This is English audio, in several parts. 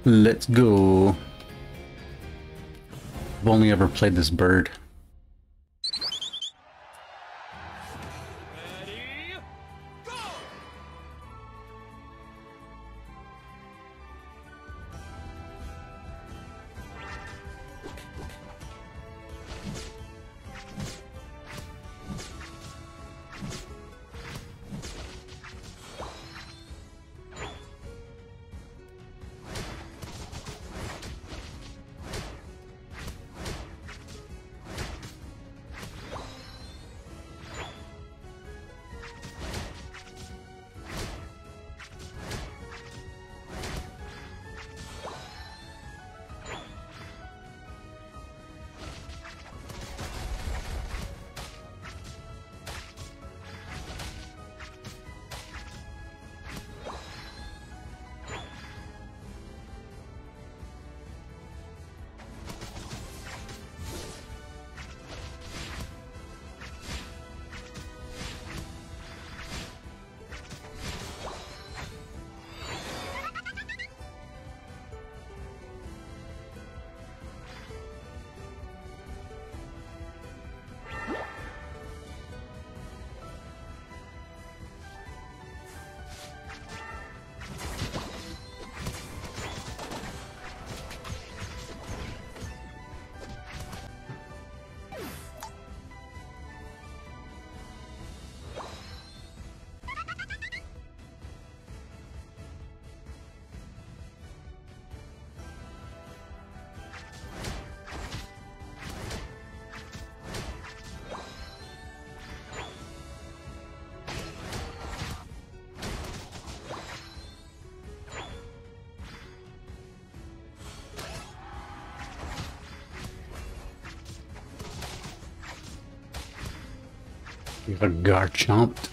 Let's go. I've only ever played this bird. You got Garchomped.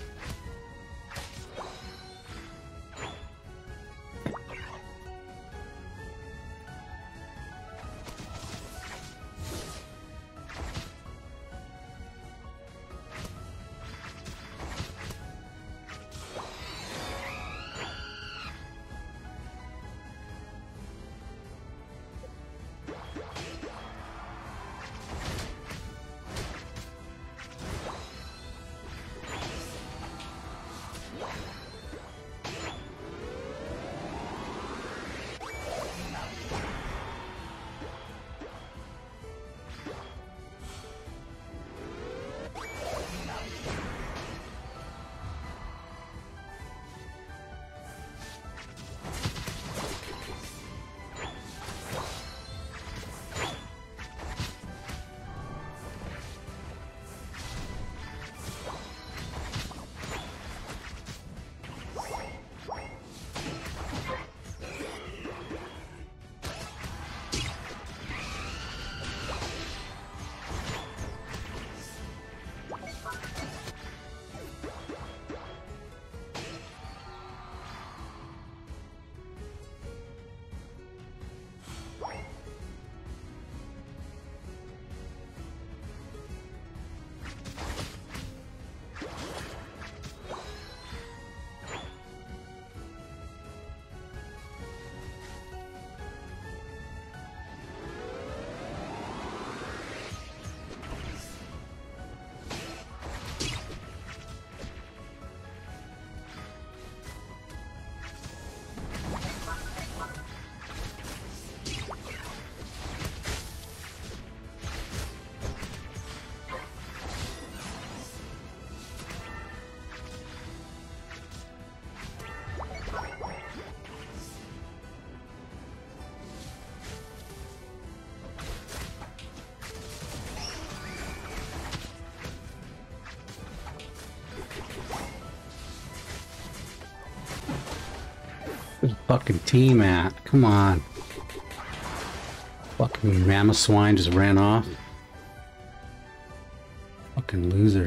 Where's the fucking team at? Come on. Fucking Ramaswine just ran off. Fucking loser.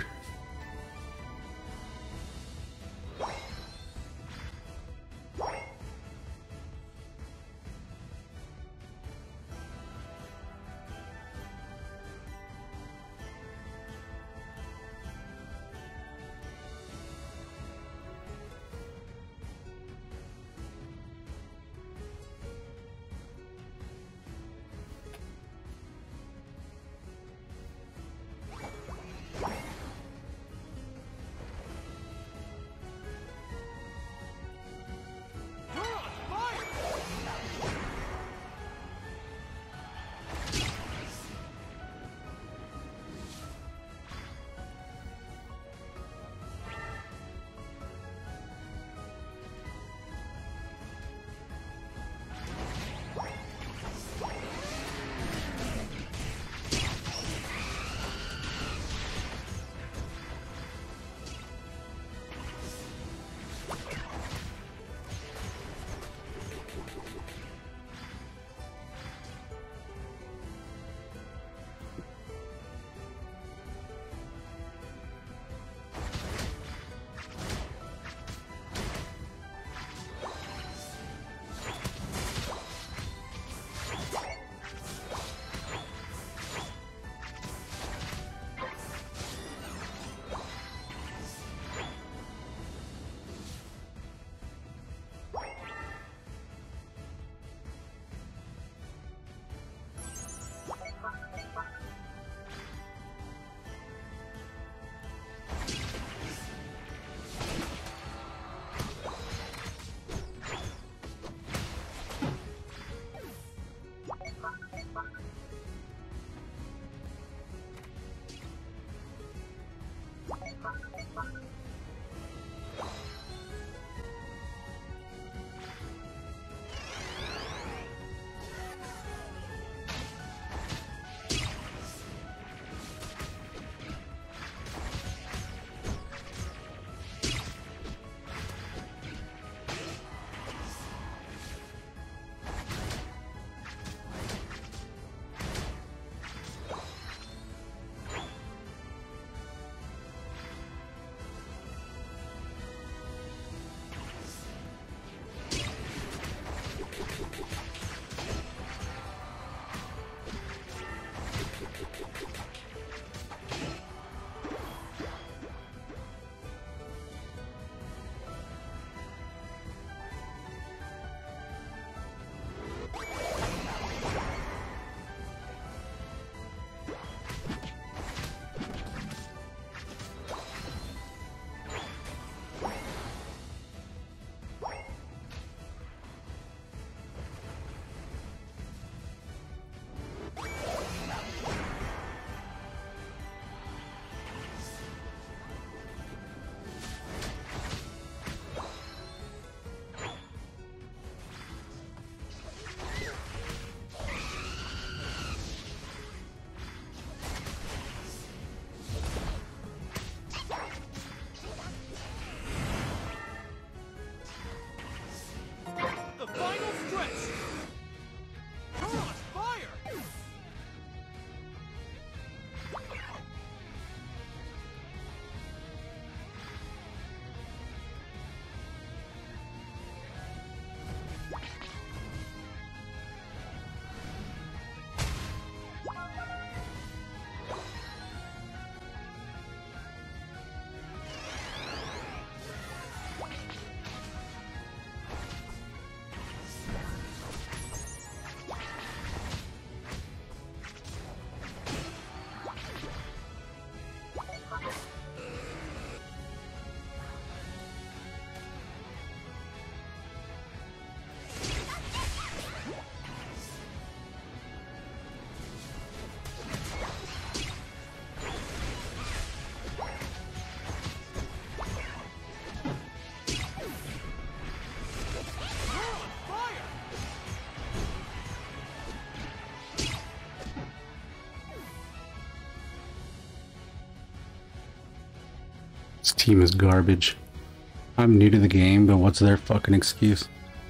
This team is garbage. I'm new to the game, but what's their fucking excuse?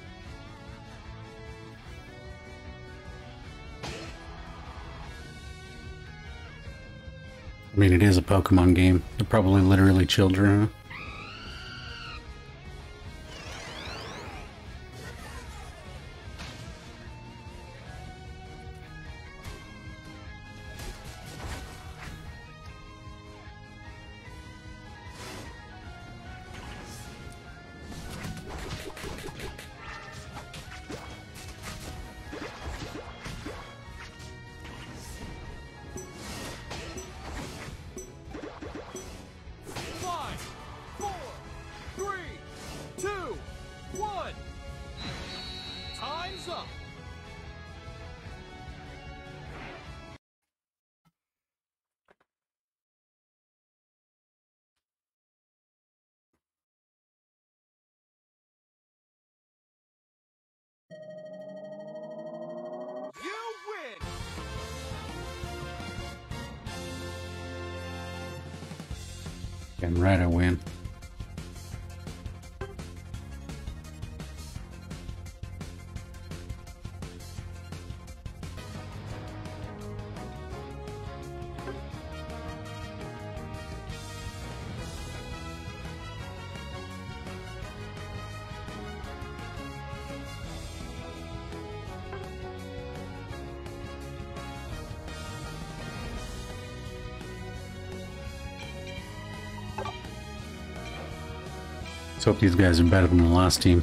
I mean, it is a Pokemon game. They're probably literally children, huh? Damn right I win. Let's hope these guys are better than the last team.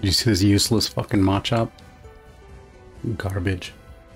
Did you see this useless fucking Machop? Garbage.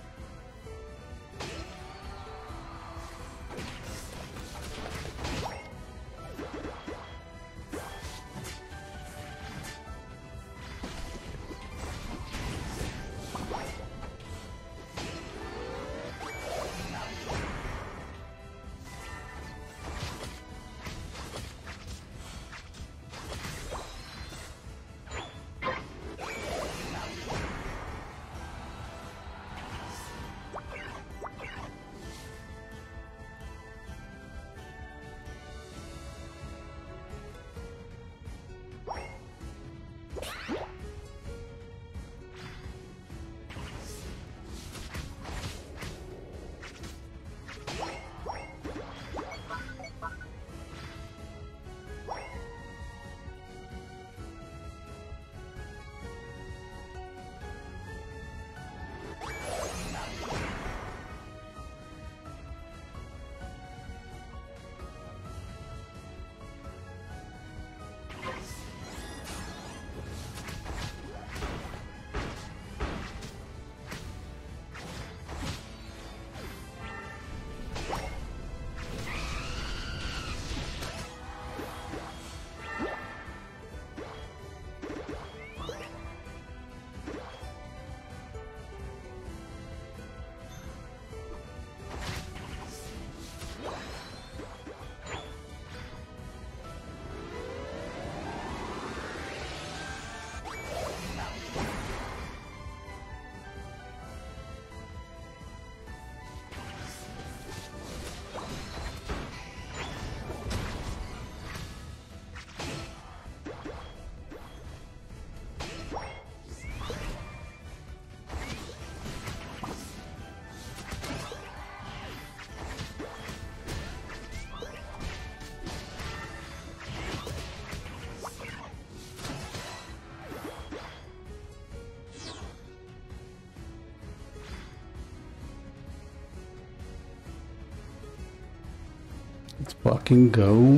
Let's fucking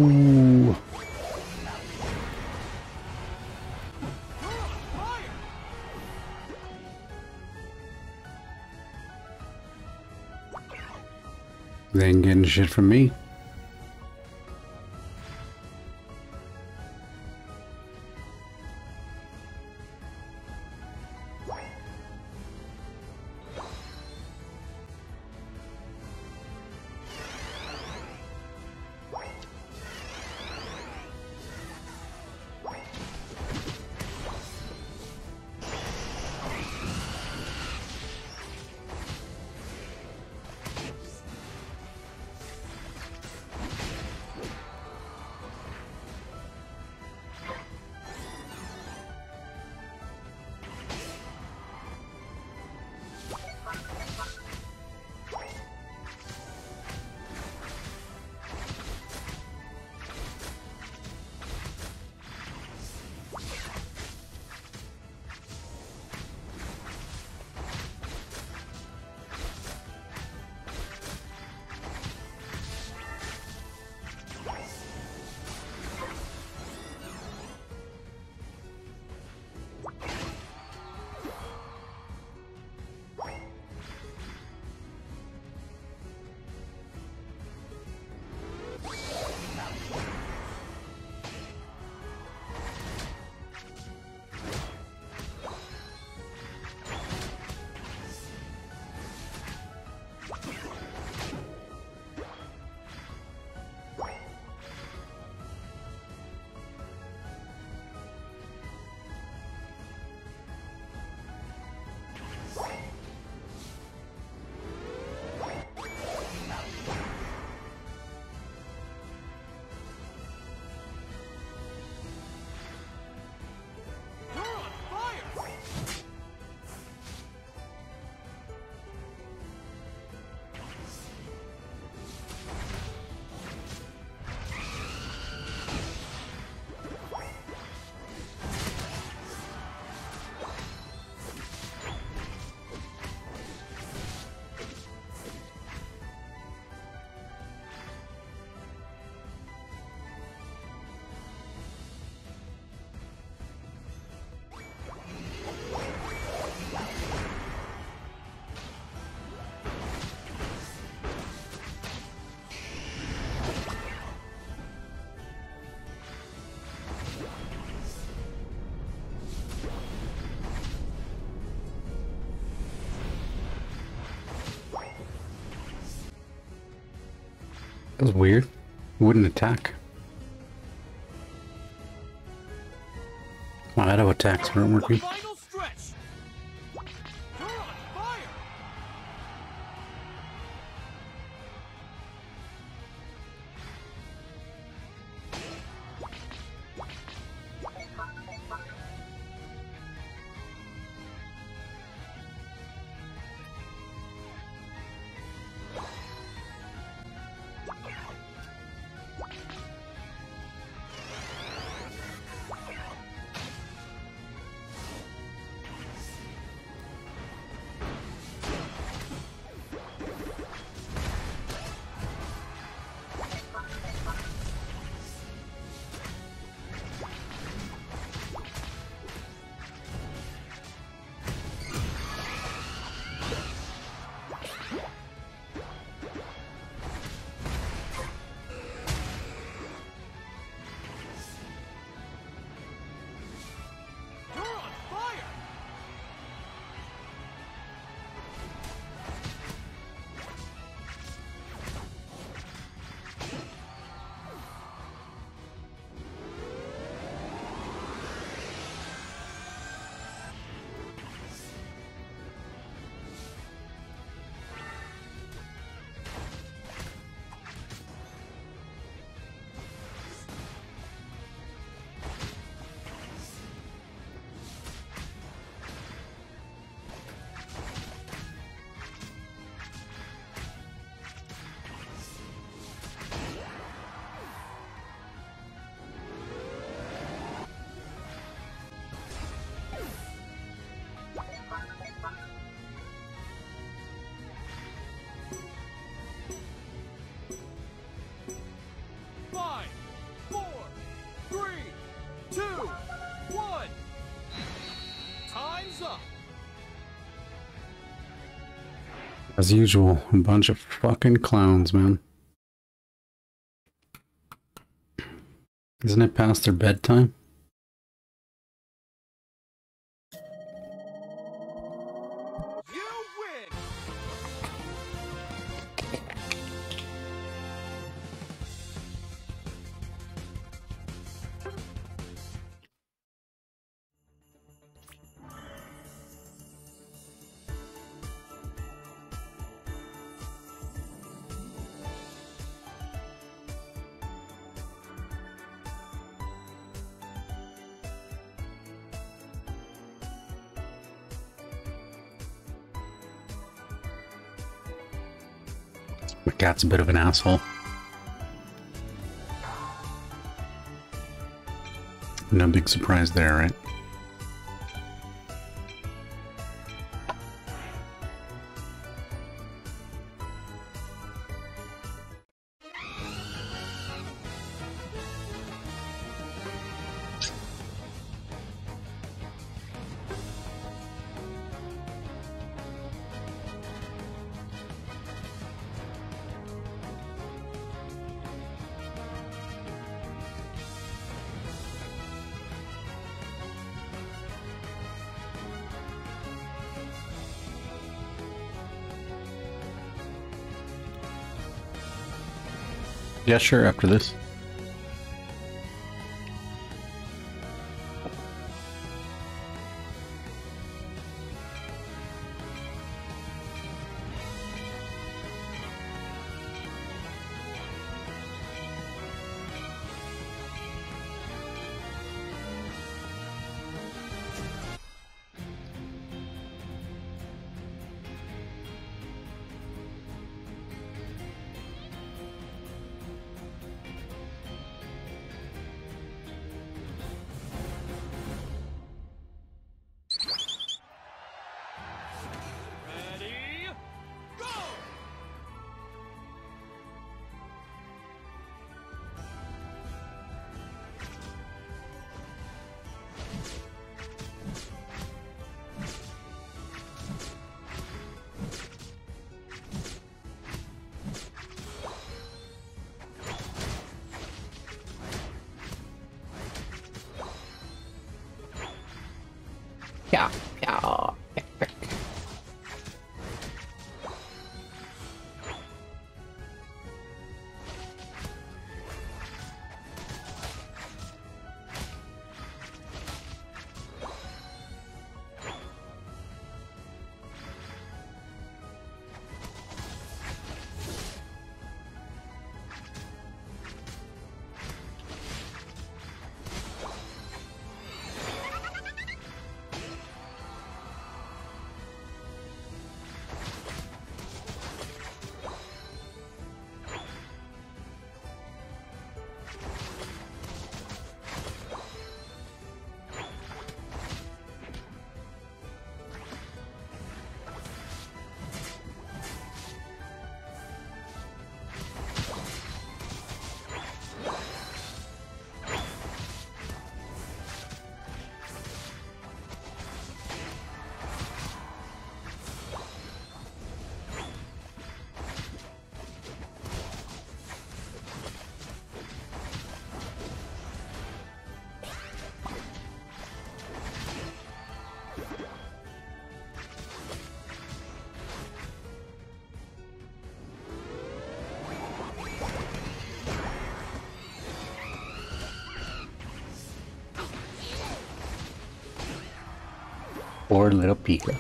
go. They ain't getting shit from me. That was weird. It wouldn't attack. My auto attacks weren't working. Final stretch. You're on fire. As usual, a bunch of fucking clowns, man. Isn't it past their bedtime? My cat's a bit of an asshole. No big surprise there, right? Yeah, sure, after this. Yeah, yeah. Poor little Pika.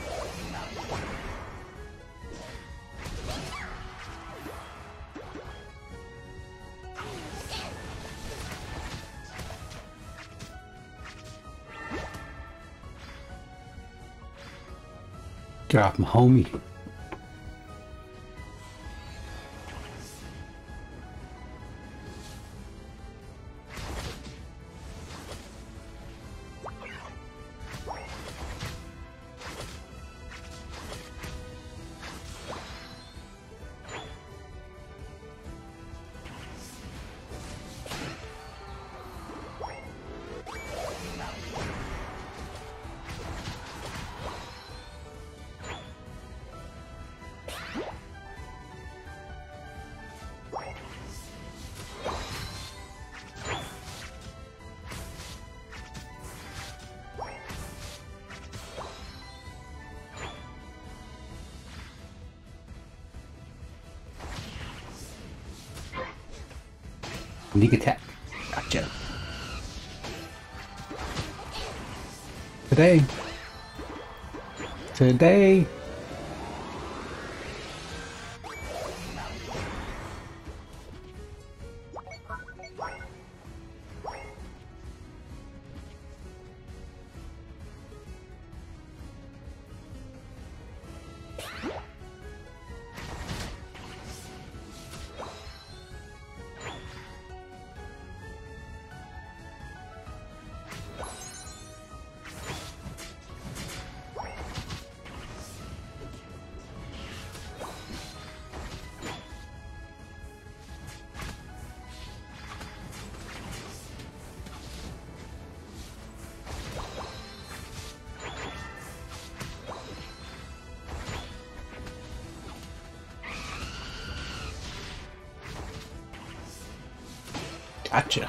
Get off my homie. Sneak attack. Gotcha. Today. Today. Gotcha.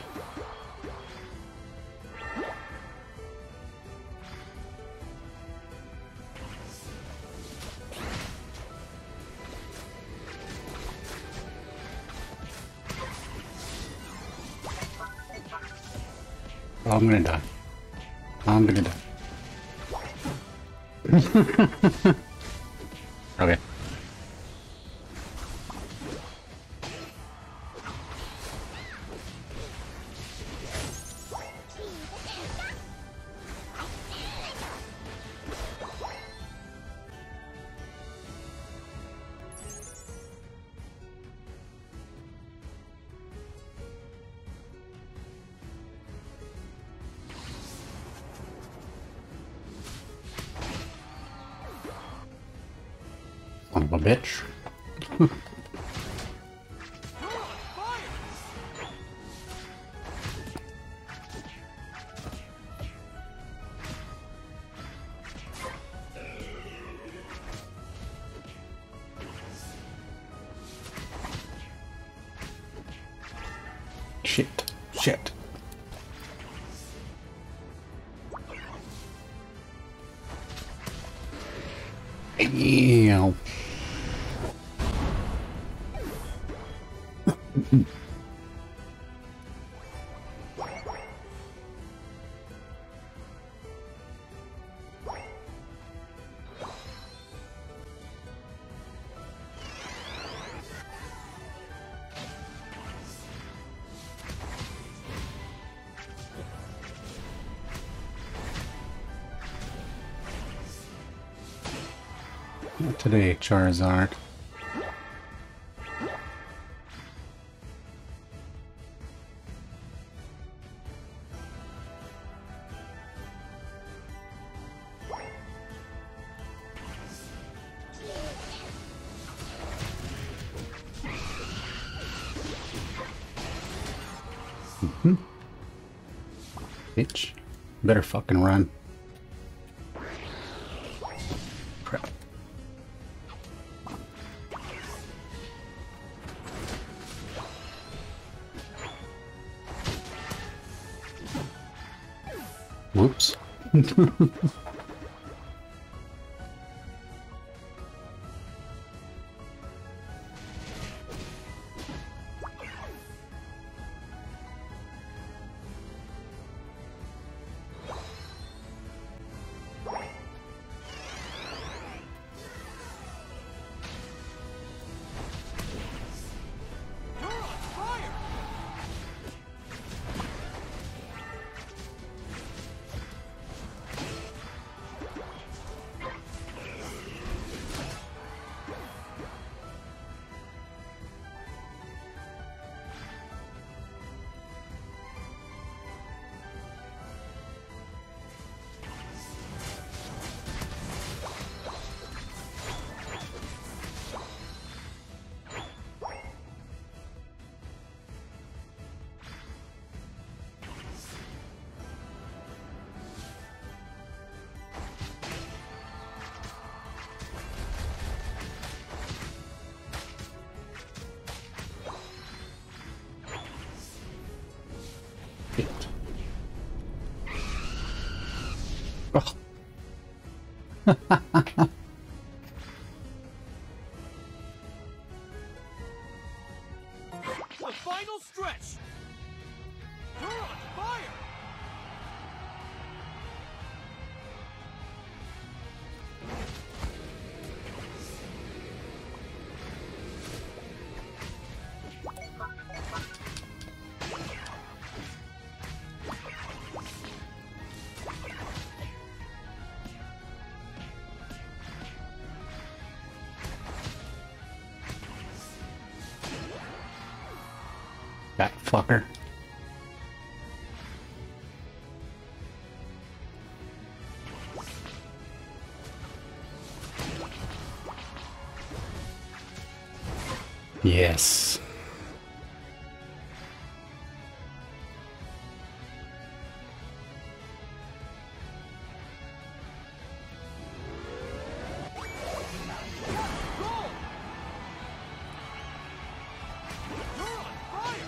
Oh, I'm gonna die. I'm gonna die. Okay. Son of a bitch. Shit. Shit. Ew. Not today, Charizard. Bitch. Better fucking run. Crap. Whoops. The final stretch. You're on fire. That fucker. Yes. Goal. You're on fire.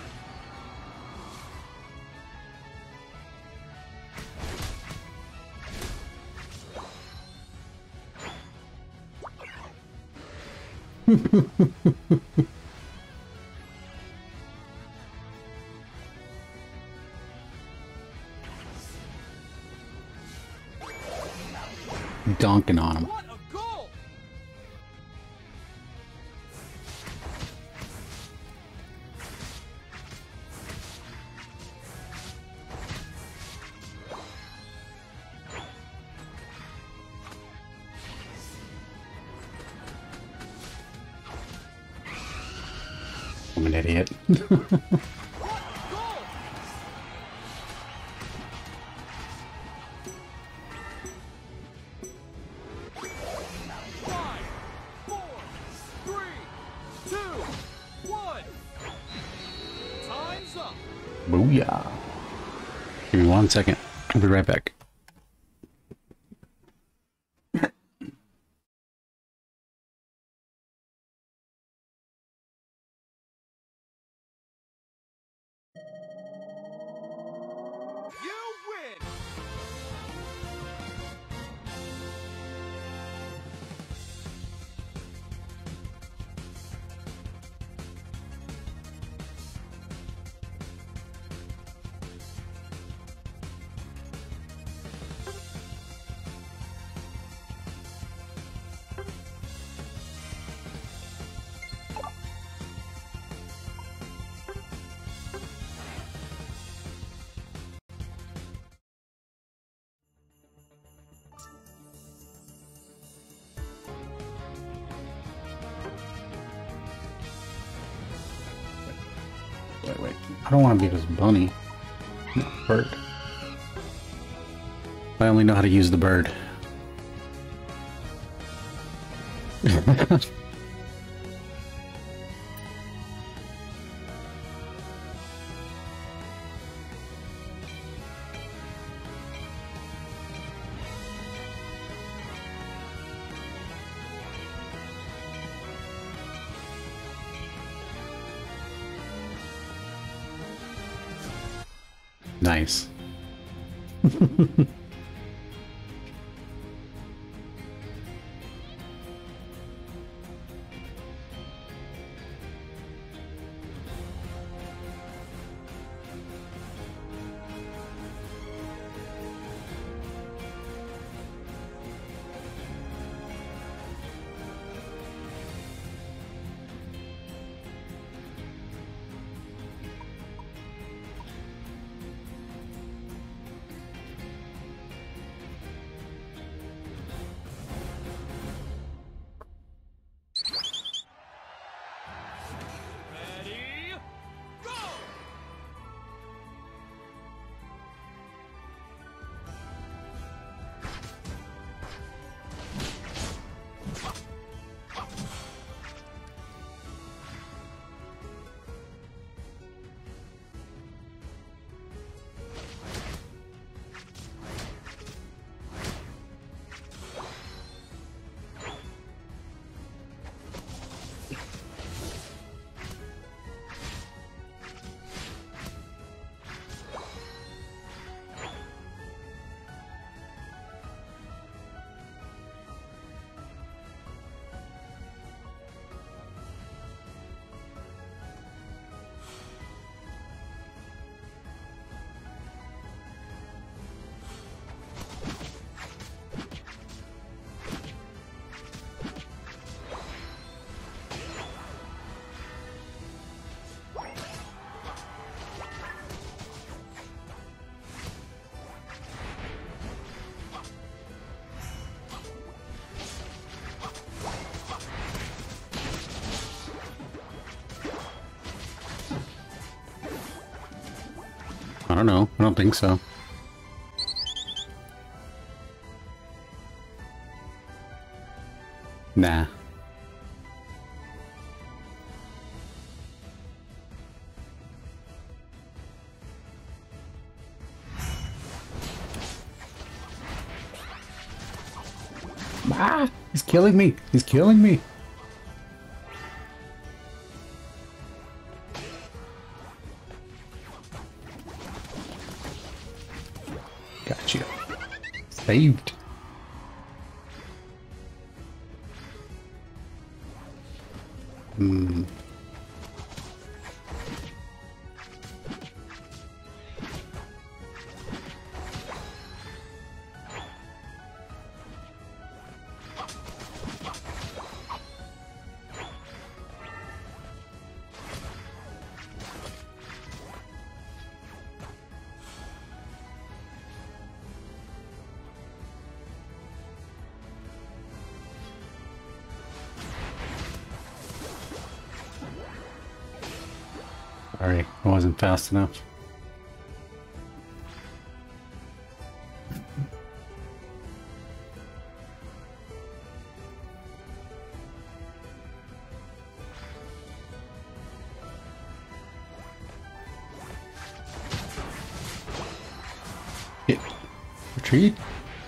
Dunking on him. What a goal. I'm an idiot. What a goal. 5, 4, 3, 2, 1. Time's up. Booyah. Give me 1 second. I'll be right back. You win. Wait. I don't want to be this bunny. No, bird. I only know how to use the bird. Nice. I don't know. I don't think so. Nah. Ah! He's killing me! He's killing me! Got you. Saved. Hmm. Sorry, I wasn't fast enough. Hit. Retreat.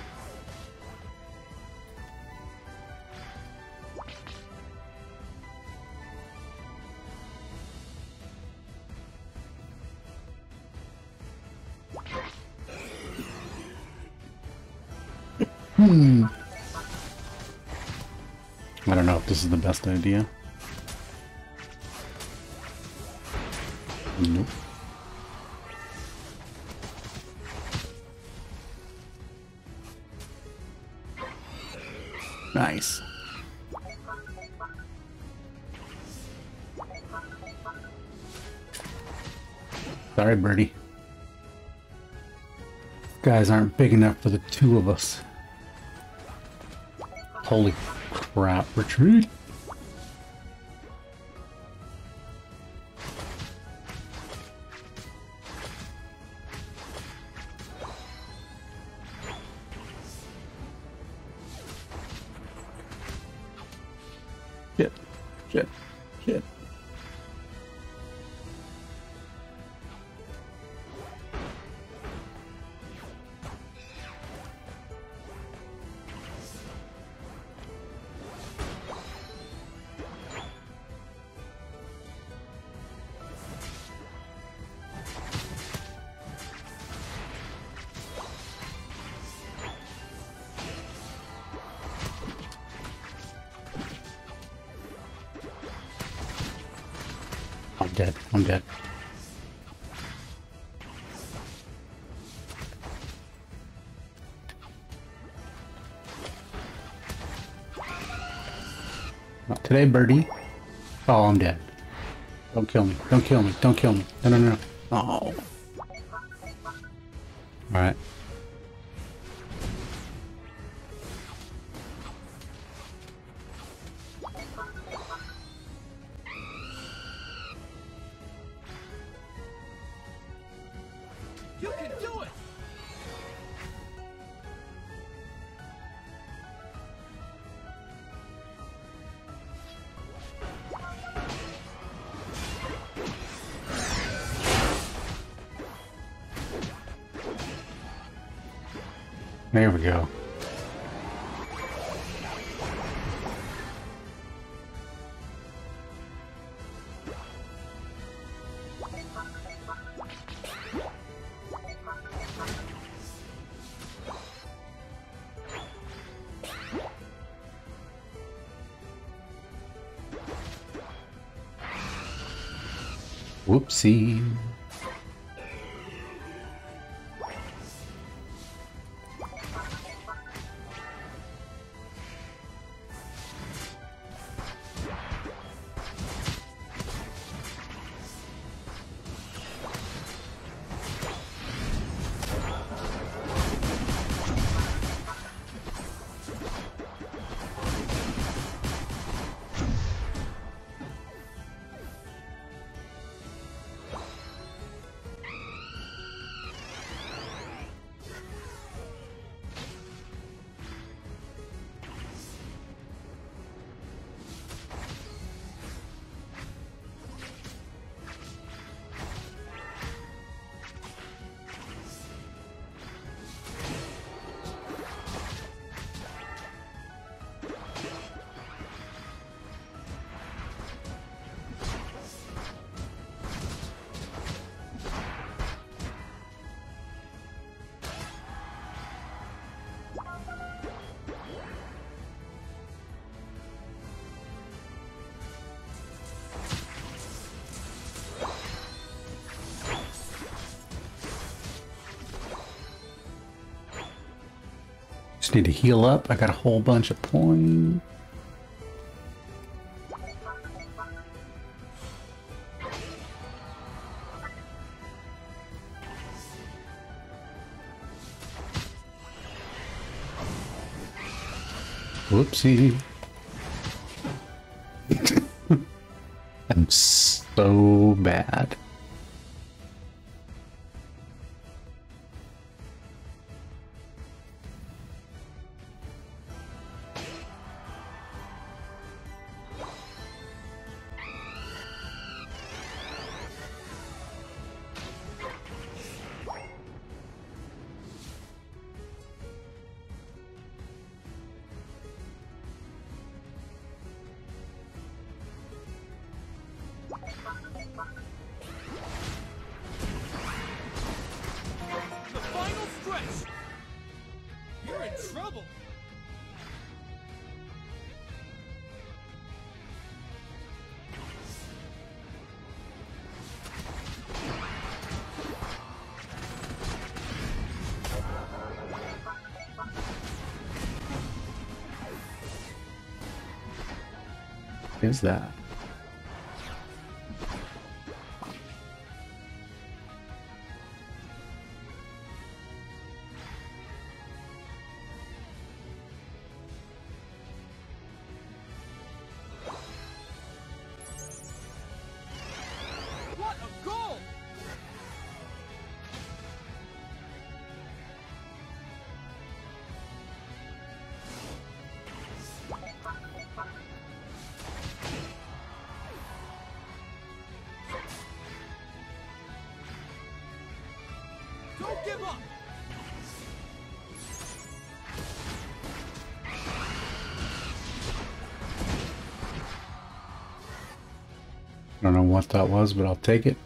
I don't know if this is the best idea. Nope. Nice. Sorry, birdie. Guys aren't big enough for the two of us. Holy crap, retreat. Shit, shit, shit. I'm dead. I'm dead. Not today, birdie. Oh, I'm dead. Don't kill me. Don't kill me. Don't kill me. No, no, no. Oh. Alright. You can do it! There we go. Whoopsie. Need to heal up. I got a whole bunch of points. Whoopsie. I'm so bad. The final stretch. You're in trouble. What is that? What a goal! Don't give up! I don't know what that was, but I'll take it.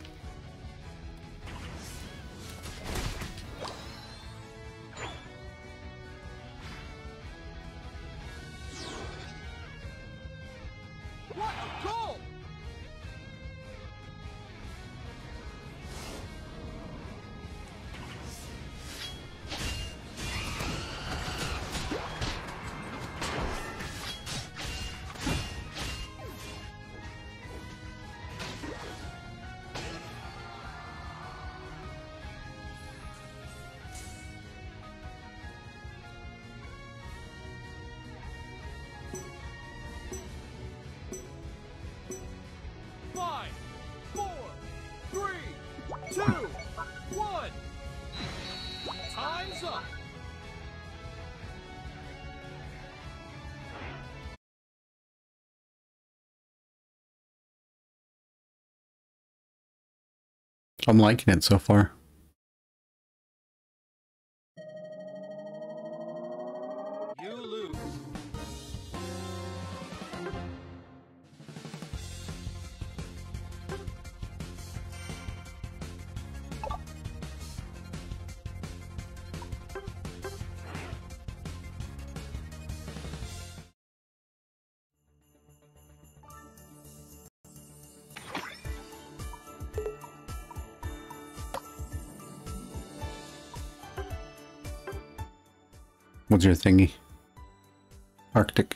What a goal! Five, four, three, two, one. Time's up. I'm liking it so far. You lose. What's your thingy? Arctic.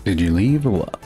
Did you leave or what?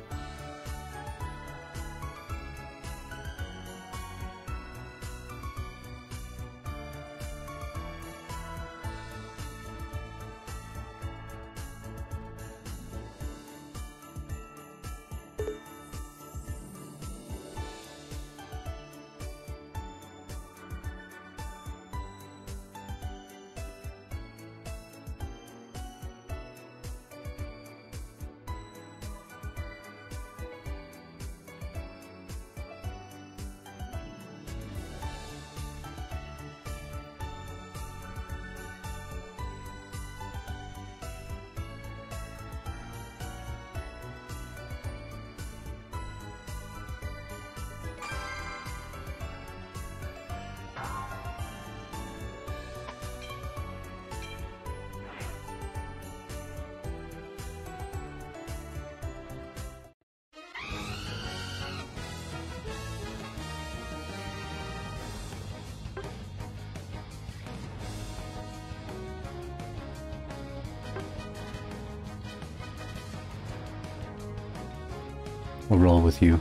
We'll roll with you.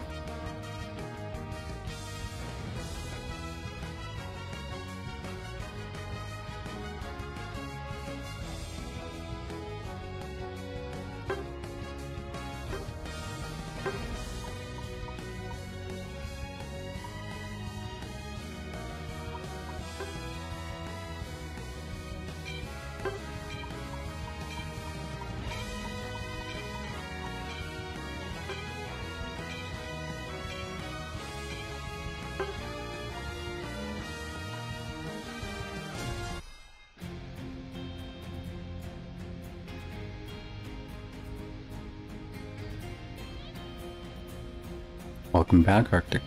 Welcome back, Arctic.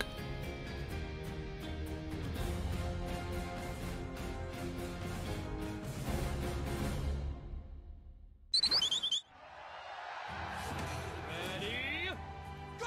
Ready, go!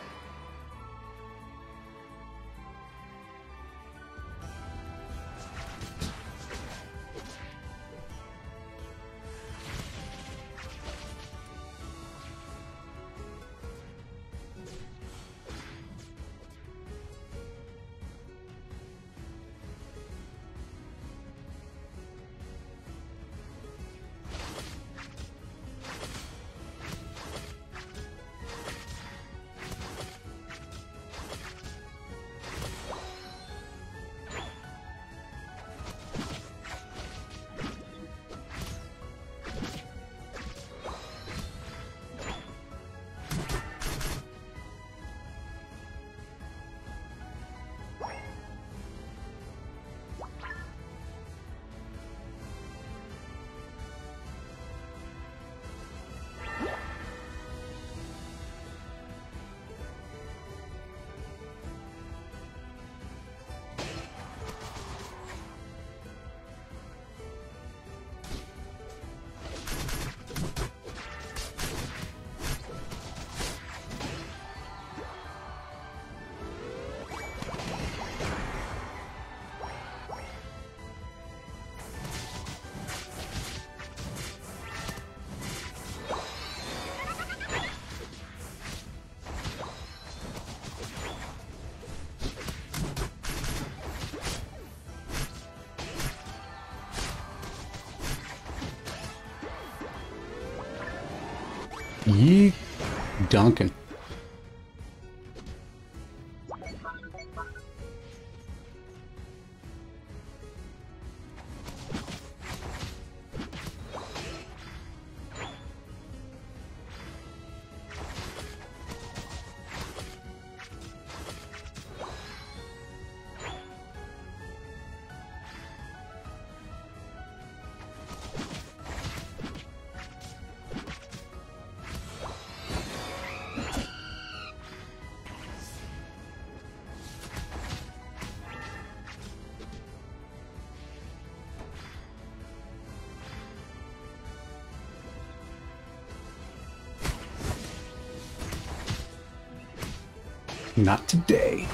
Ye Duncan. Not today.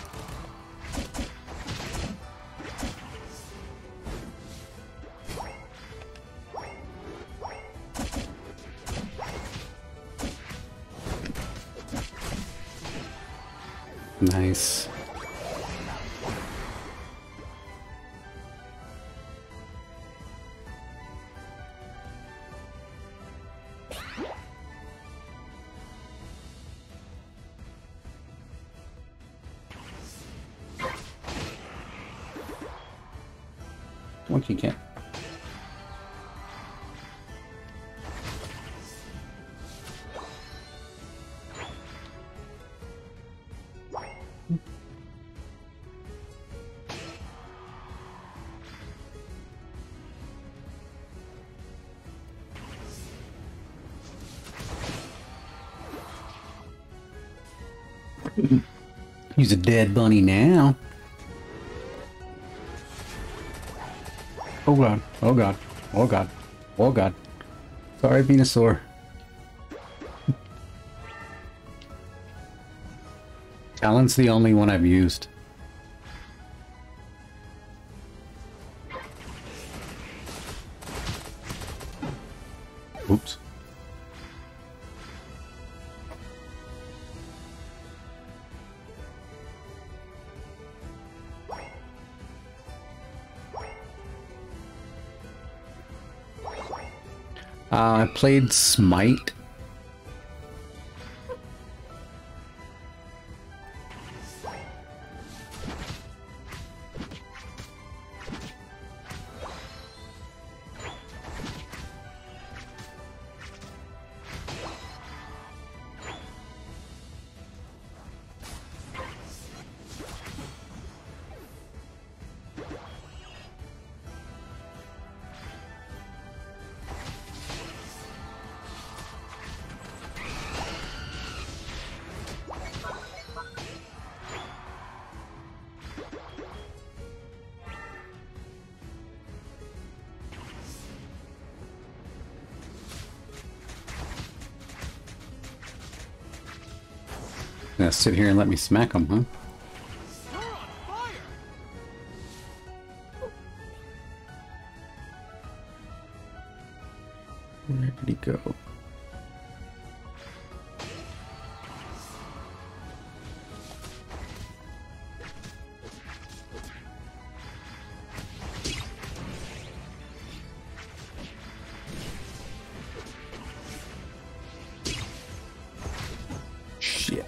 Nice. Once you can. He's a dead bunny now. Oh god, oh god, oh god, oh god. Sorry, Venusaur. Talon's the only one I've used. Oops. I played Smite. Gonna sit here and let me smack him, huh? You're on fire! Where did he go? Shit.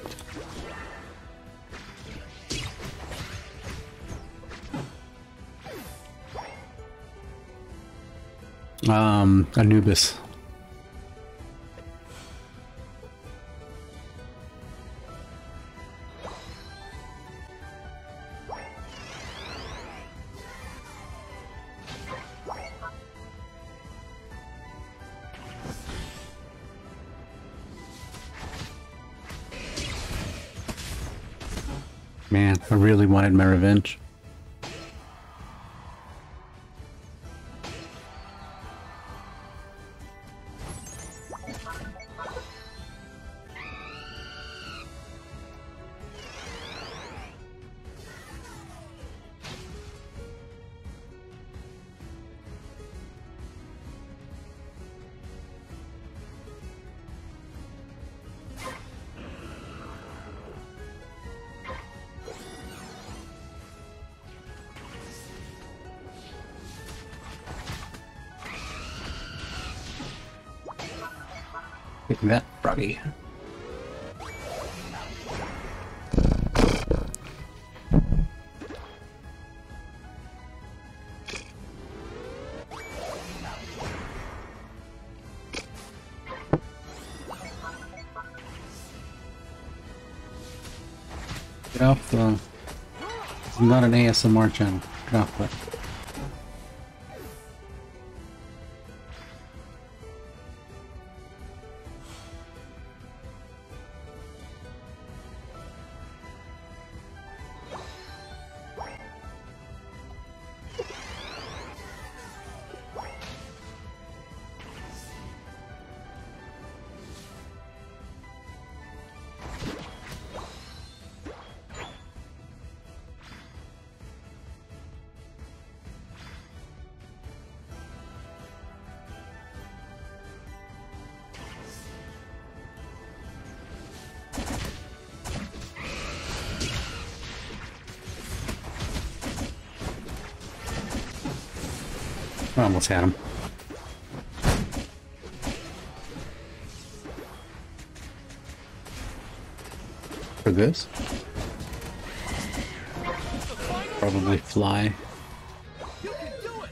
Anubis. Man, I really wanted my revenge. Take that, Froggy. Get off the... It's not an ASMR channel. Get off that. I almost had him. For this? Probably fly. You can do it.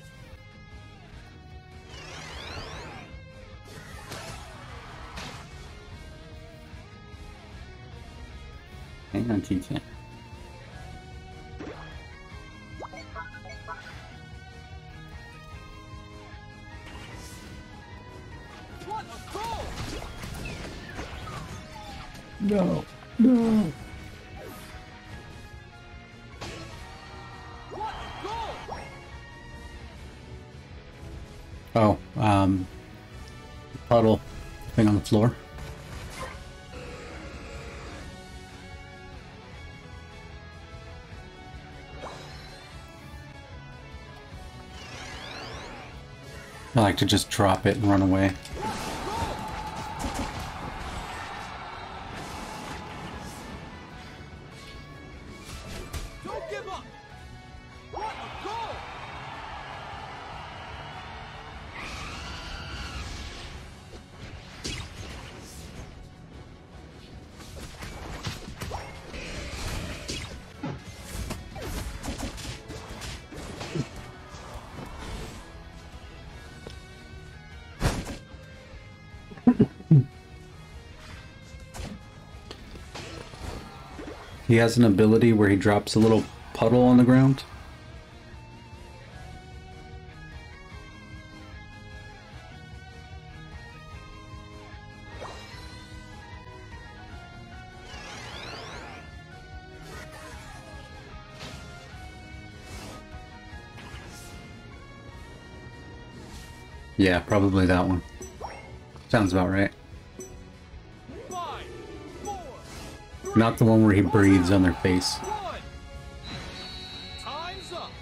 Hang on, T10. What a goal! No, no. What a goal! Oh, puddle thing on the floor. I like to just drop it and run away. Don't give up. What a goal! He has an ability where he drops a little puddle on the ground. Yeah, probably that one. Sounds about right. 5, 4, Not the one where he breathes on their face. 1. Time's up.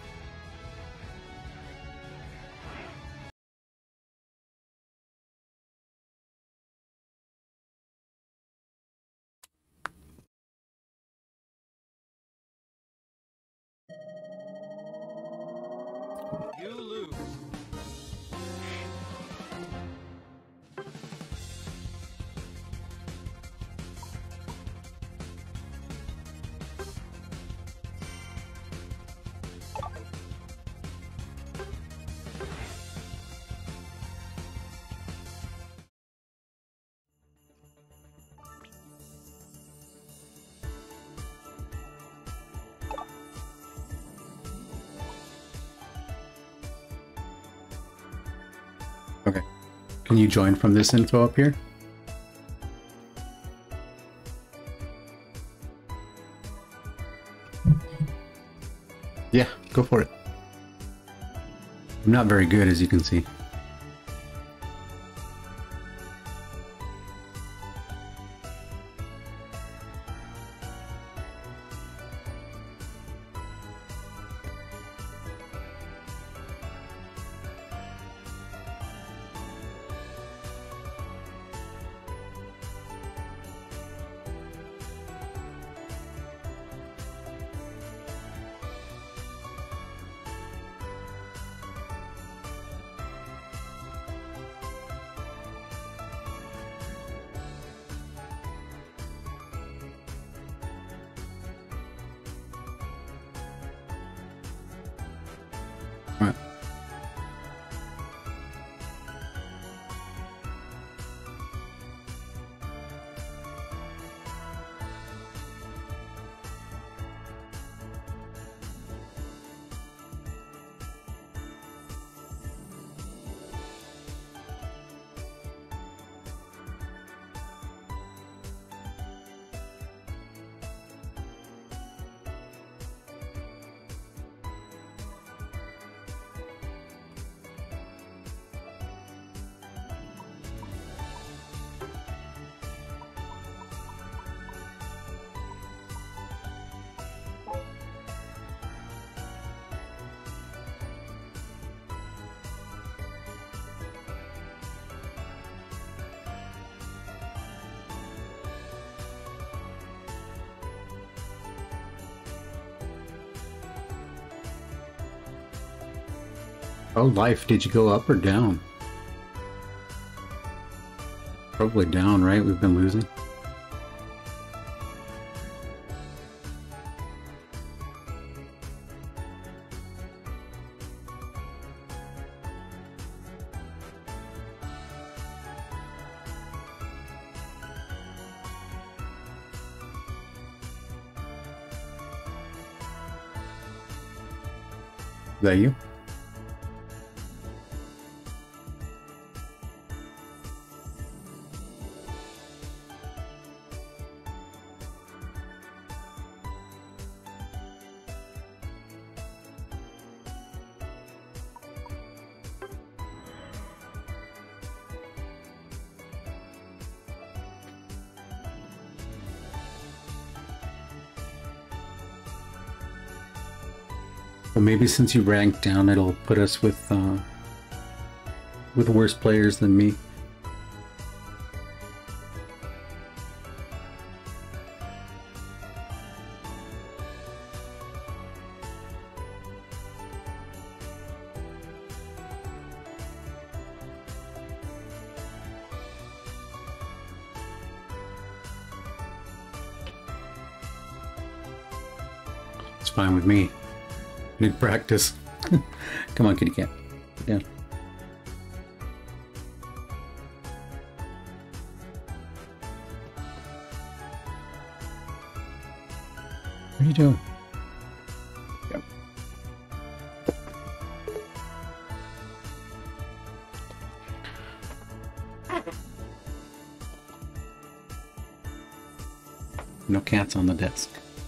You lose. Okay. Can you join from this info up here? Yeah, go for it. I'm not very good, as you can see. Oh, life. Did you go up or down? Probably down, right? We've been losing. Is that you? Well, maybe since you ranked down, it'll put us with worse players than me. It's fine with me. Need practice. Come on, kitty cat. Get down. What are you doing? Yep. No cats on the desk.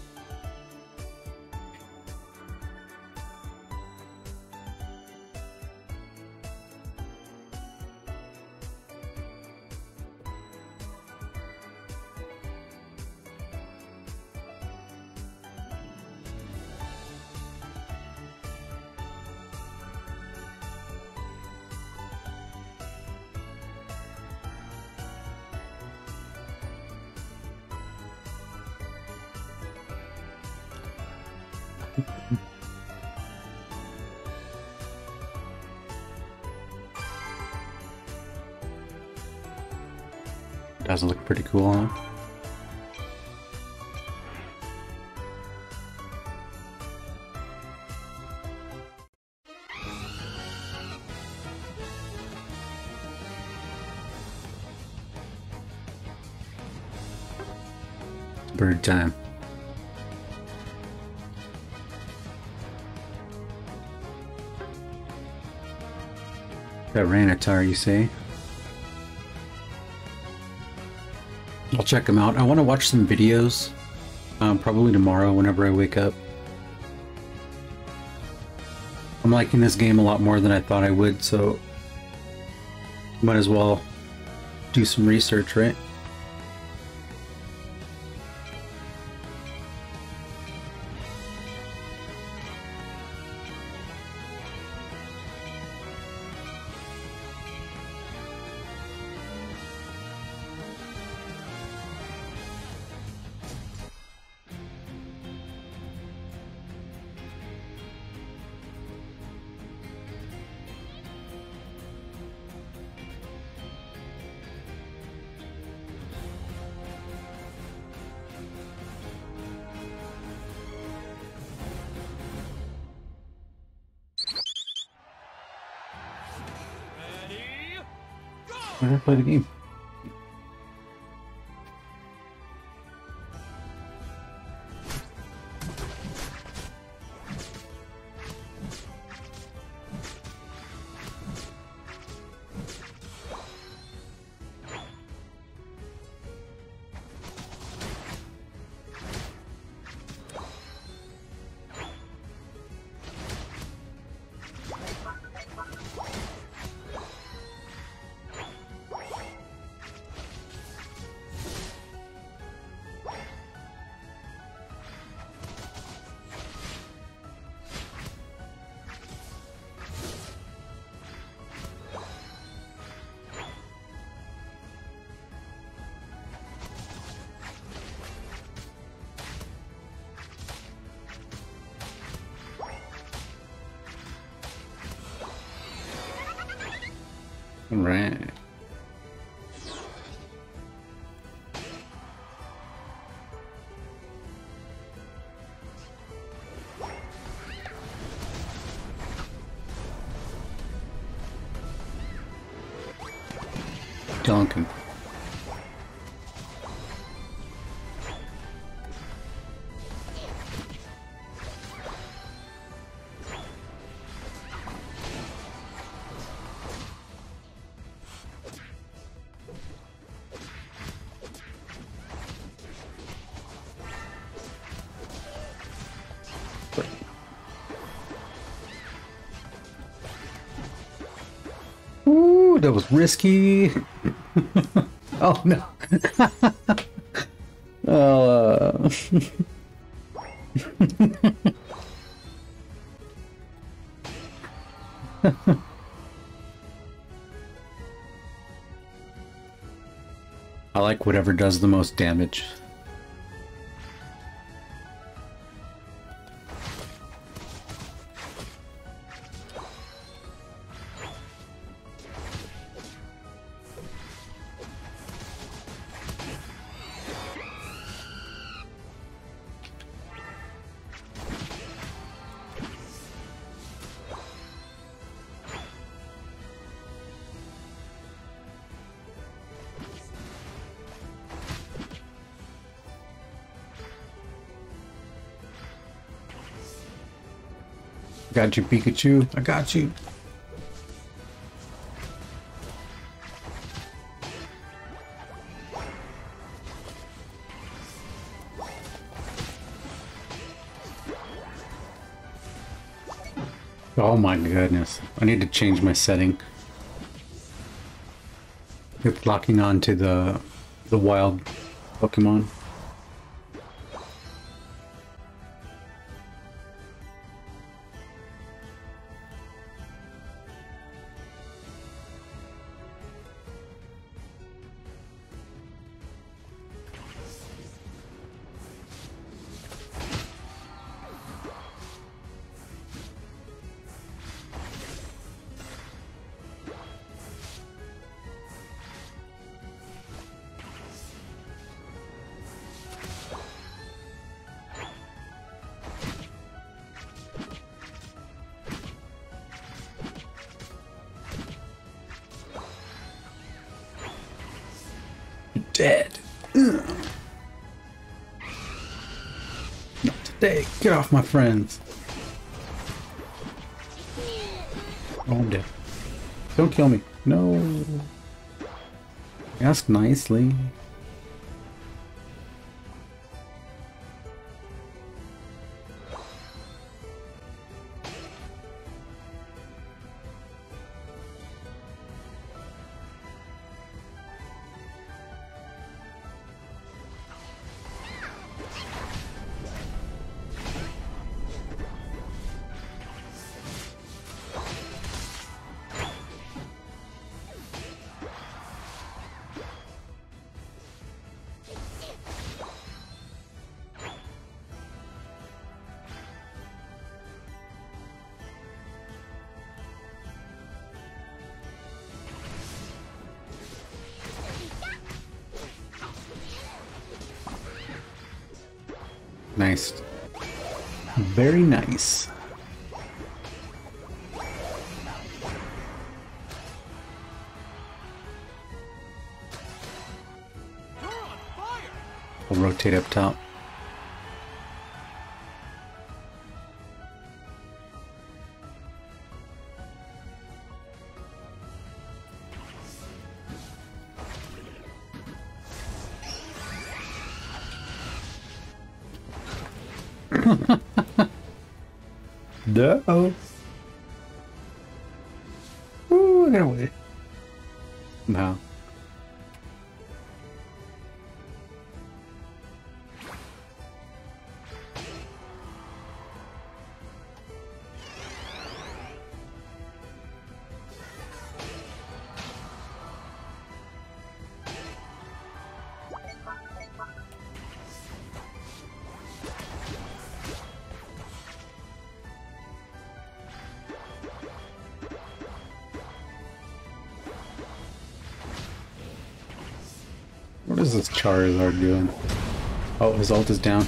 Does look pretty cool, huh? Bird time. That Rattata, you say? I'll check them out. I want to watch some videos, probably tomorrow whenever I wake up. I'm liking this game a lot more than I thought I would, so might as well do some research, right? Why did I play the game? Right. Duncan. Ooh, that was risky. Oh no. Oh, I like whatever does the most damage. Got you, Pikachu. I got you. Oh my goodness. I need to change my setting. It's locking on to the wild Pokemon. Dead. Ugh. Not today. Get off my friends. Oh, I'm dead. Don't kill me. No. Ask nicely. Nice. Very nice. You're on fire! I'll rotate up top. No. Ooh, I got away. No. What's this Charizard doing? Oh, his ult is down.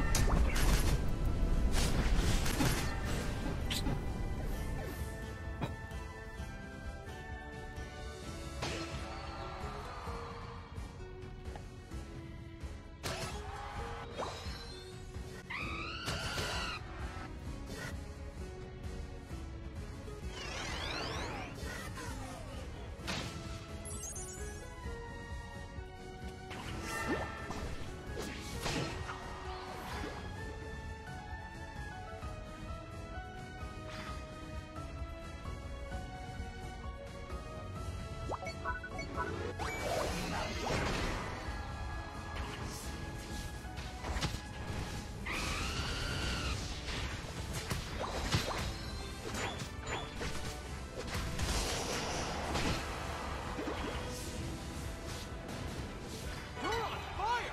You're on fire!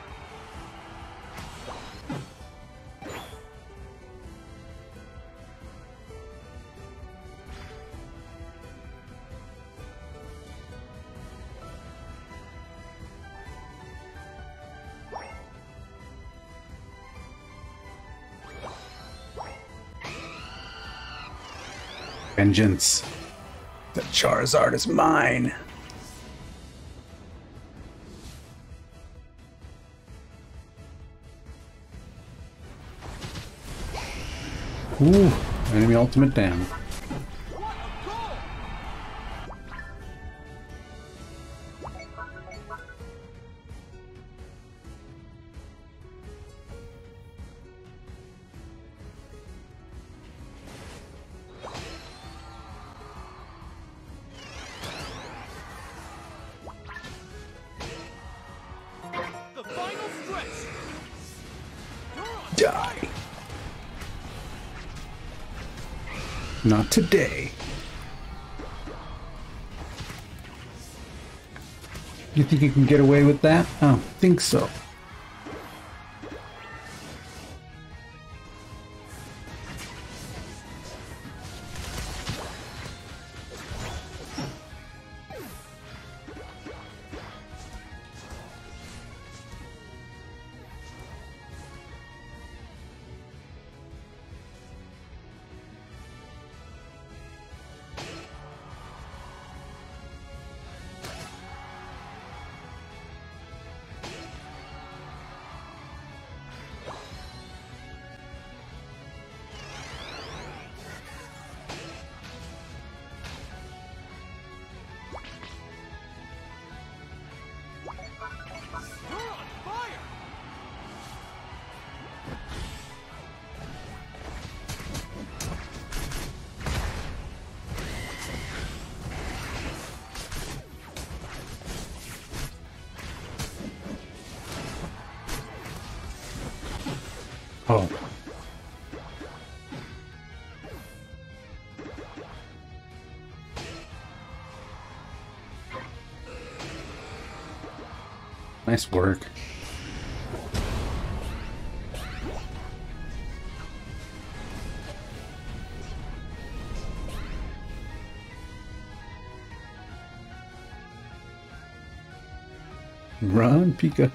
Vengeance. The Charizard is mine. Ooh, enemy ultimate down. What a goal! The final stretch! You're on Die. Not today. You think you can get away with that? I don't think so. You're on fire! Oh. Nice work. Run, Pika.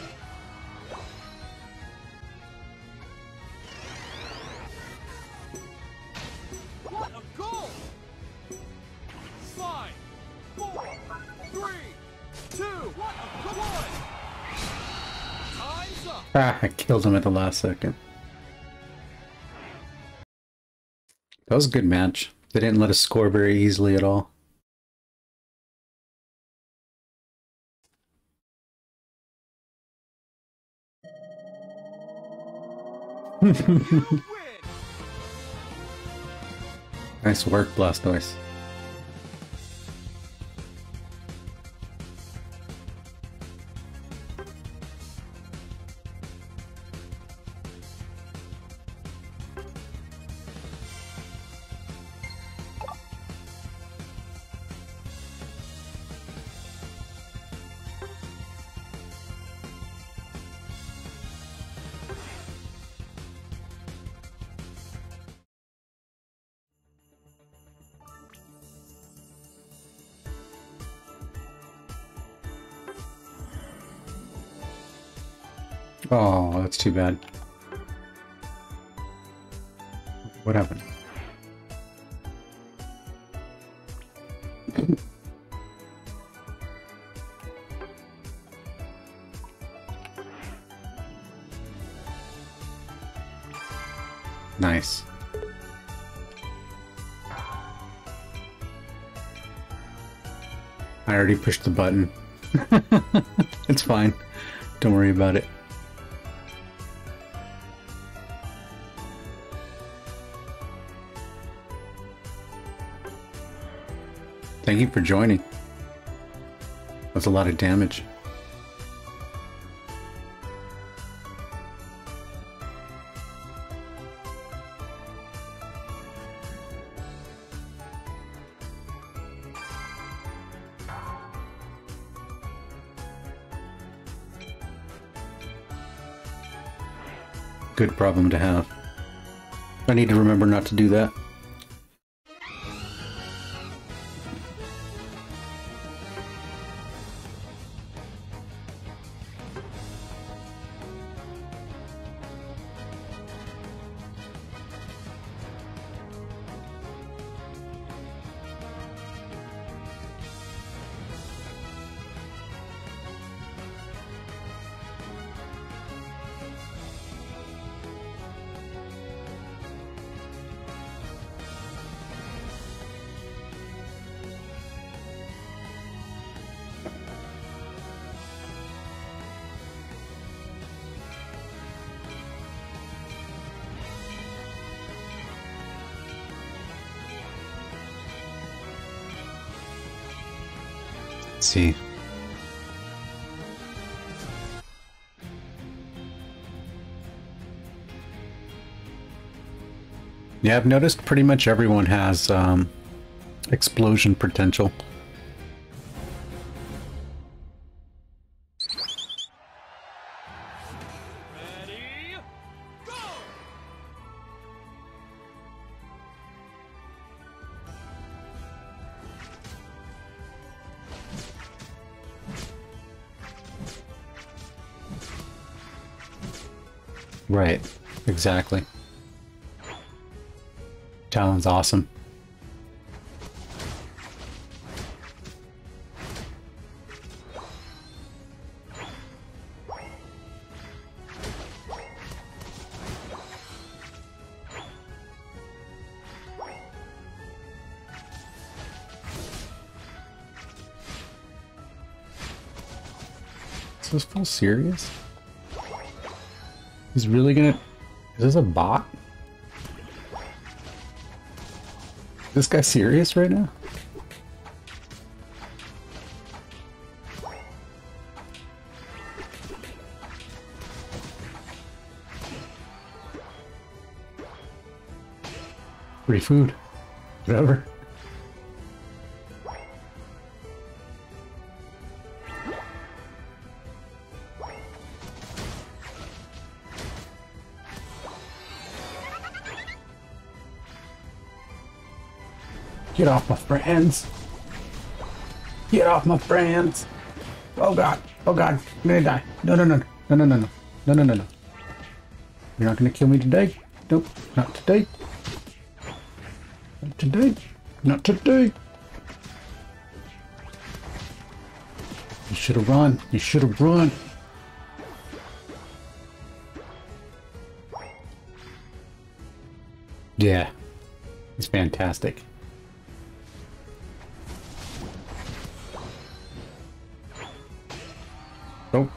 What a goal! 5, 4, 3, 2, what a goal! Time's up! Ah, I killed him at the last second. That was a good match. They didn't let us score very easily at all. You win! Nice work, Blastoise. Oh, that's too bad. What happened? Nice. I already pushed the button. It's fine. Don't worry about it. Thank you for joining. That's a lot of damage. Good problem to have. I need to remember not to do that. Let's see. Yeah, I've noticed pretty much everyone has explosion potential. Ready, go! Right, exactly. Talon's awesome. Is this full serious? He's really gonna... Is this a bot? Is this guy serious right now? Free food. Whatever. Get off my friends. Get off my friends. Oh god. Oh god. I'm gonna die. No, no, no. No, no, no, no. No, no, no, no. You're not gonna kill me today? Nope. Not today. Not today. Not today. You should have run. You should have run. Yeah. It's fantastic. Oh.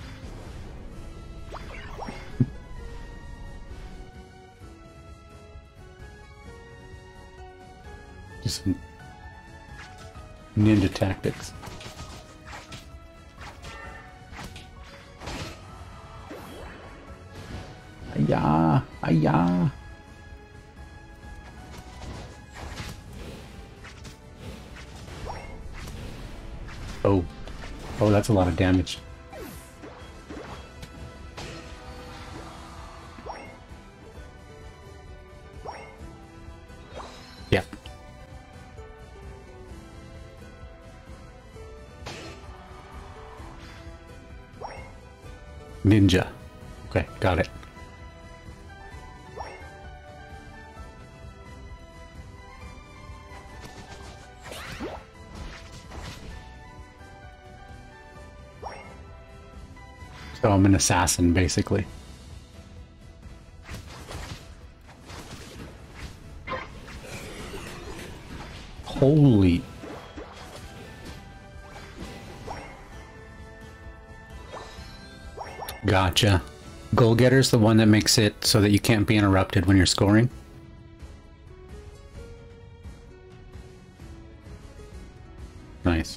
Just some ninja tactics. Ayah, ayah. Oh. Oh, that's a lot of damage. Yep. Ninja. Okay, got it. So I'm an assassin, basically. Holy... Gotcha. Goal Getter's the one that makes it so that you can't be interrupted when you're scoring. Nice.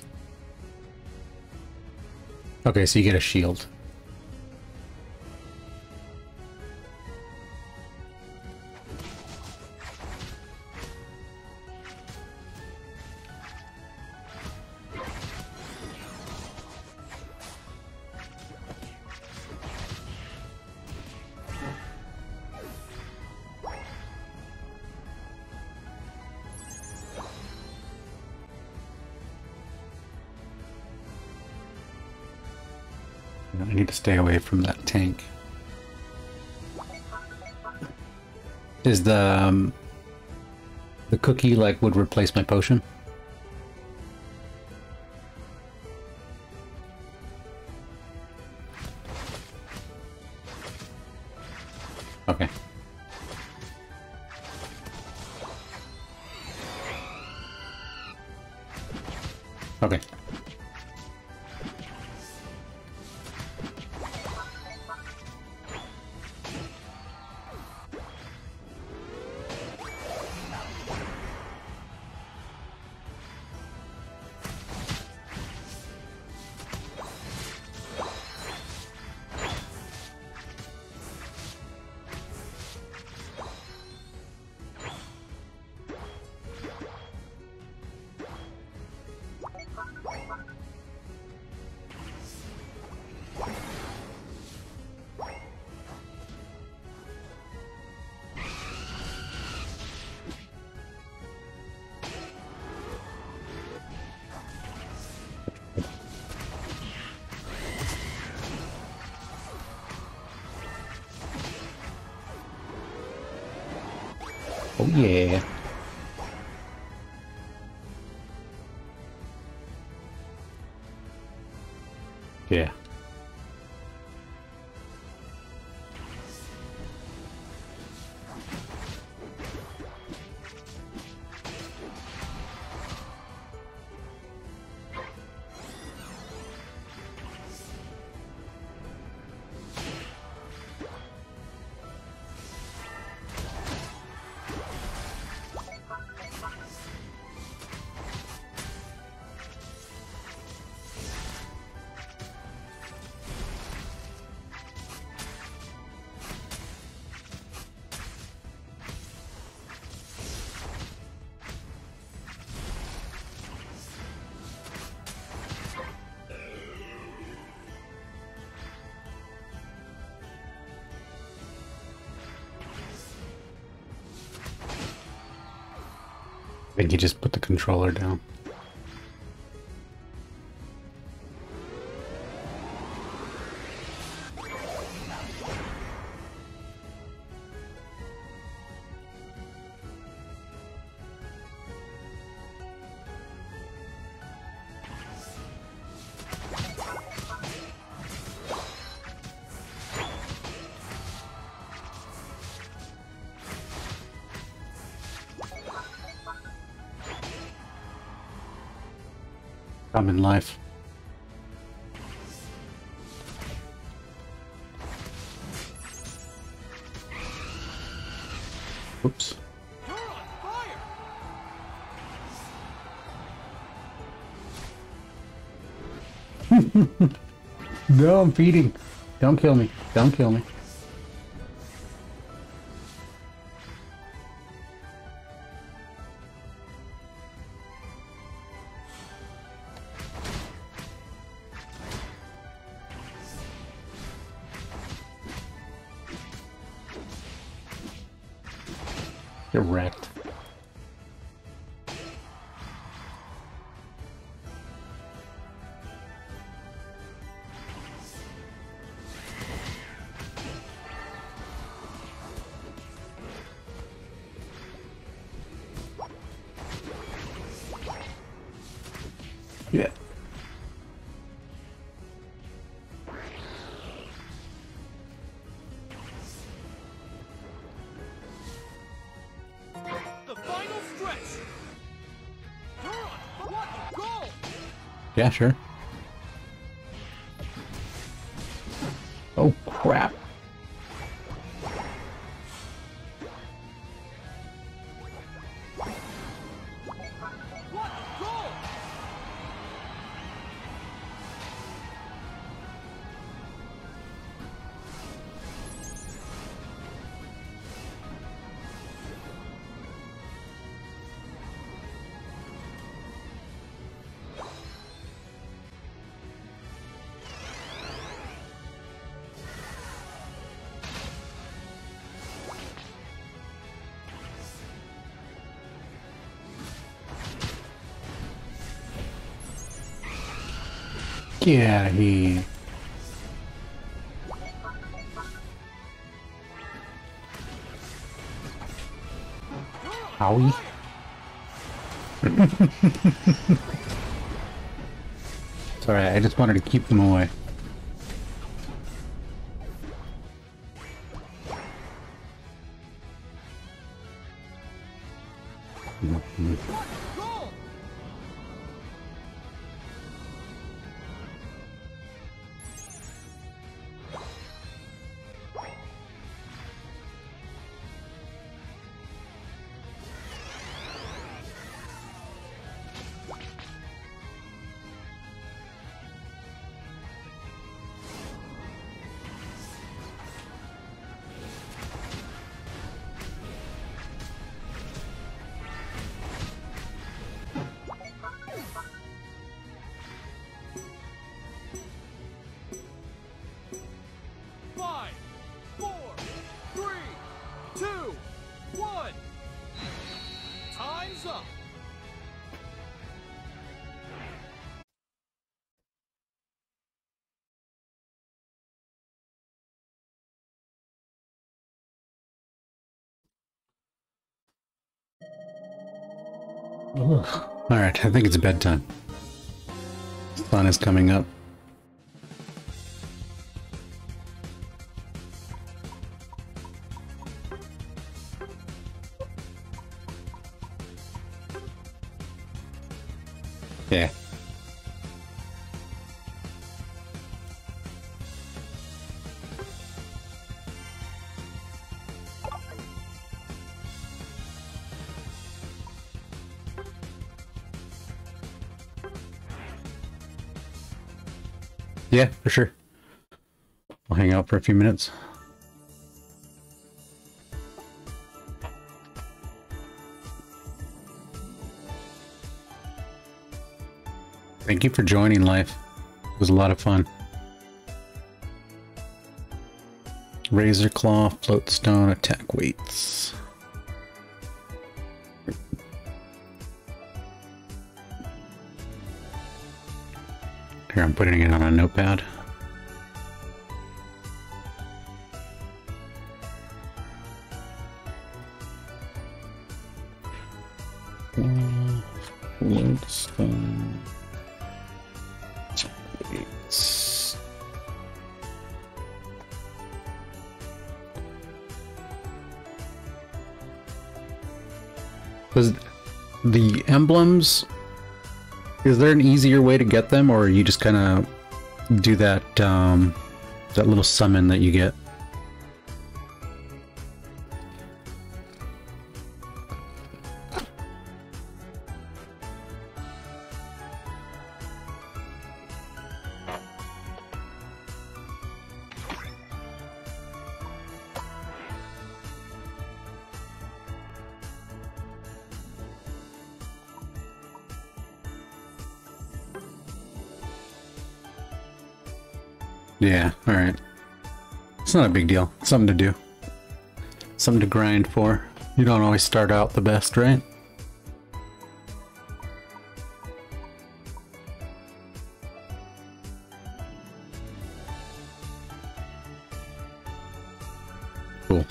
Okay, so you get a shield. I need to stay away from that tank. Is the cookie like would replace my potion? Okay. Okay. Oh yeah. Yeah. I think he just put the controller down. Common life. Oops. You're on fire! No, I'm feeding. Don't kill me. Don't kill me. Get wrecked. Yeah. The final stretch. You're on. What a goal! Yeah, sure. Oh, crap. What a goal! Get out of here. Owie. It's alright, I just wanted to keep them away. Goal! Five, four, three, two, one. Time's up. Alright, I think it's bedtime. Sun is coming up. Yeah. Yeah, for sure. I'll hang out for a few minutes. Thank you for joining, Life. It was a lot of fun. Razor Claw, Float Stone, attack weights. Here, I'm putting it on a notepad. Float Stone. Weights. Does the emblems, is there an easier way to get them, or you just kind of do that that little summon that you get? Yeah, alright. It's not a big deal. It's something to do. Something to grind for. You don't always start out the best, right? Cool.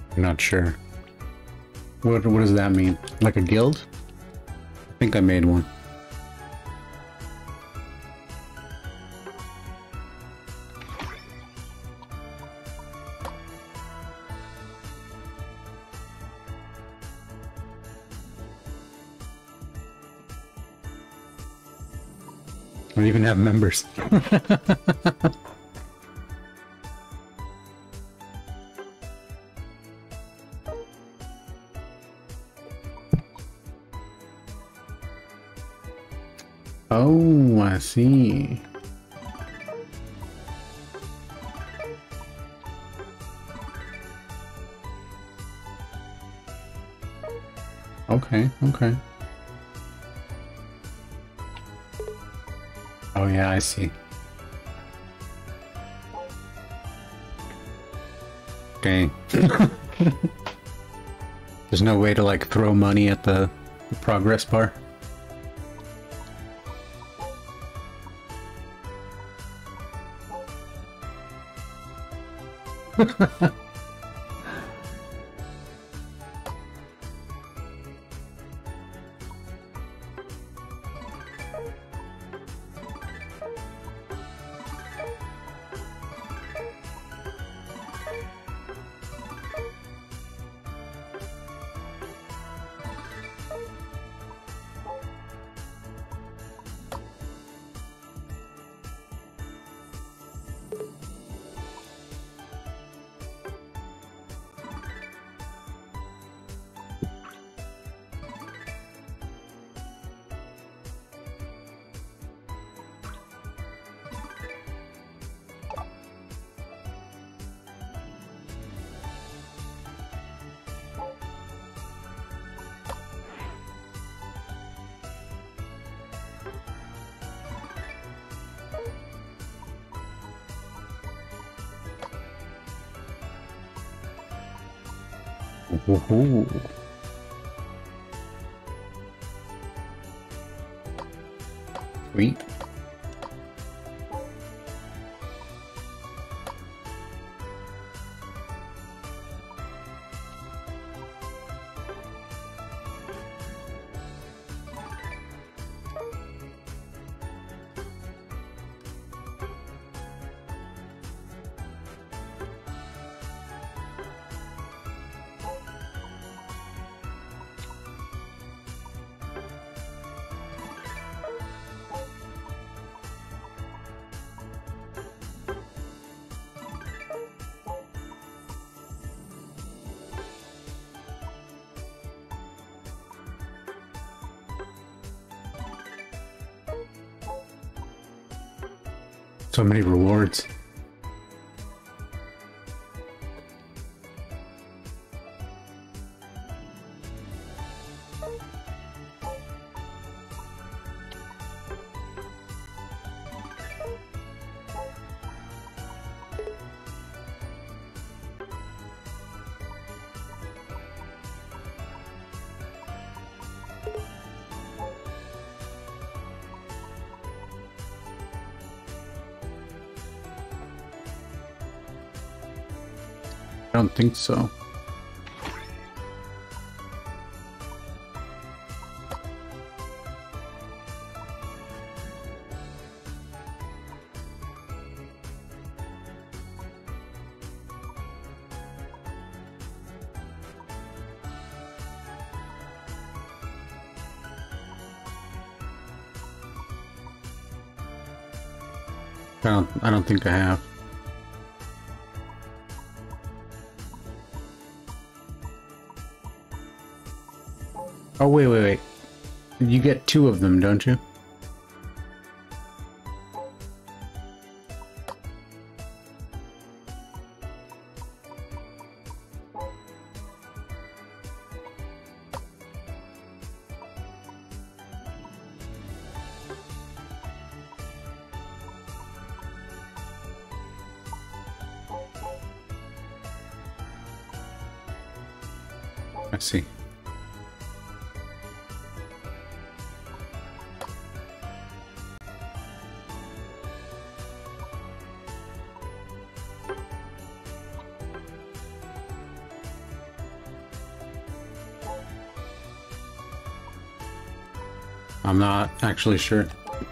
I'm not sure. What does that mean? Like a guild? I think I made one. I don't even have members. Oh, I see. Okay, okay. Oh yeah, I see. Dang. There's no way to like throw money at the progress bar. Woohoo. Sweet. So many rewards. I don't think so. I don't think I have. Oh, wait. You get 2 of them, don't you? I see. I'm not actually sure.